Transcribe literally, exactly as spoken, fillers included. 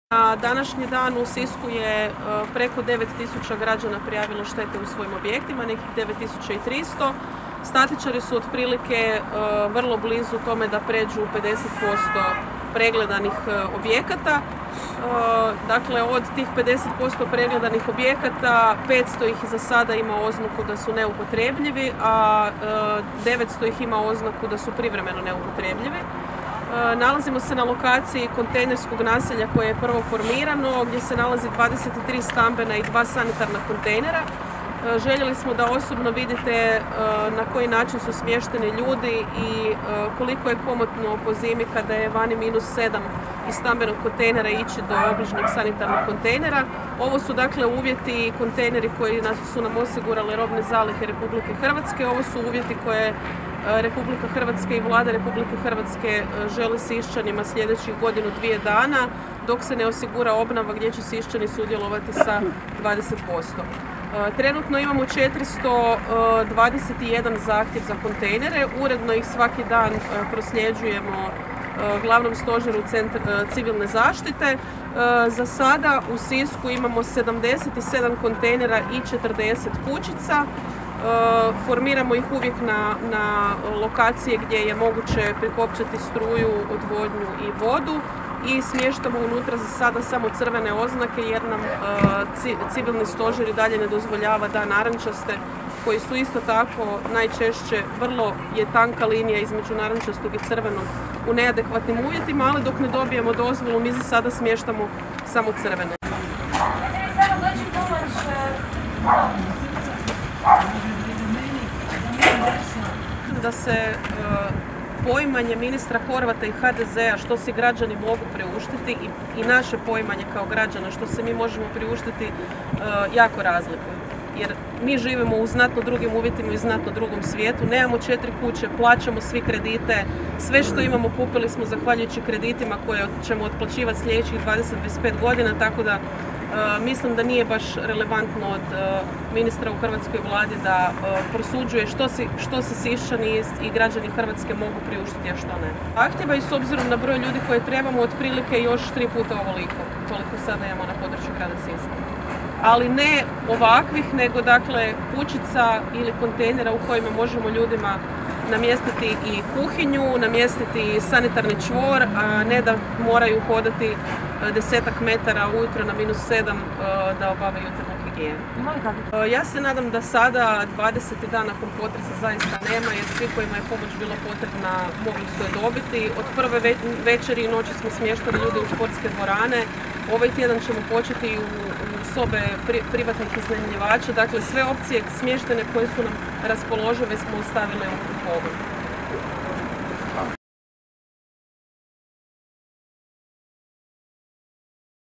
Na današnji dan u Sisku je preko devet tisuća građana prijavilo štete u svojim objektima, nekih devet tisuća tristo. Statičari su otprilike vrlo blizu tome da pređu pedeset posto pregledanih objekata. Dakle, od tih pedeset posto pregledanih objekata, petsto ih za sada ima oznaku da su neupotrebljivi, a devetsto ih ima oznaku da su privremeno neupotrebljivi. Nalazimo se na lokaciji kontejnerskog naselja koje je prvo formirano, gdje se nalazi dvadeset tri stambena i dva sanitarna kontejnera. Željeli smo da osobno vidite na koji način su smješteni ljudi i koliko je komotno po zimi kada je vani minus sedam iz stambenog kontejnera ići do obližnjeg sanitarnog kontejnera. Ovo su dakle uvjeti i kontejneri koji su nam osigurale robne zalihe Republike Hrvatske. Ovo su uvjeti koje Republika Hrvatska i Vlada Republike Hrvatske želi Siščanima sljedećih godinu dvije dana, dok se ne osigura obnova gdje će Siščani sudjelovati sa dvadeset posto. Trenutno imamo četiristo dvadeset jedan zahtjev za kontejnere, uredno ih svaki dan prosljeđujemo glavnom stožeru civilne zaštite. Za sada u Sisku imamo sedamdeset sedam kontejnera i četrdeset kućica. Formiramo ih uvijek na, na lokacije gdje je moguće prikopčati struju, odvodnju i vodu i smještamo unutra za sada samo crvene oznake jer nam civilni stožer i dalje ne dozvoljava da narančaste, koji su isto tako najčešće, vrlo je tanka linija između narančastog i crvenog u neadekvatnim uvjetima, ali dok ne dobijemo dozvolu mi za sada smještamo samo crvene. Da se poimanje ministra Horvata i ha de zea što si građani mogu priuštiti i, i naše poimanje kao građana što se mi možemo priuštiti jako razlikuje. Jer mi živimo u znatno drugim uvjetima i znatno drugom svijetu, nemamo četiri kuće, plaćamo svi kredite, sve što imamo kupili smo zahvaljujući kreditima koje ćemo otplaćivati sljedećih dvadeset do dvadeset pet godina, tako da Uh, mislim da nije baš relevantno od uh, ministra u hrvatskoj vladi da uh, prosuđuje što si, što si Siščani i građani Hrvatske mogu priuštiti, a što ne. Zahtjeva i s obzirom na broj ljudi koje trebamo otprilike još tri puta ovoliko, toliko sada imamo na području grada Siska. Ali ne ovakvih, nego dakle kućica ili kontejnera u kojima možemo ljudima namjestiti i kuhinju, namjestiti sanitarni čvor, a ne da moraju hodati desetak metara ujutro na minus sedam da obave jutarnju higijenu. Ja se nadam da sada, dvadeseti dan nakon potresa, zaista nema, jer svi kojima je pomoć bila potrebna mogli su je dobiti. Od prve večeri i noći smo smještali ljude u sportske dvorane. Ovaj tjedan ćemo početi u, u sobe pri, privatnih iznajmljivača. Dakle, sve opcije smještene koje su nam raspoložive smo ostavili u pogon.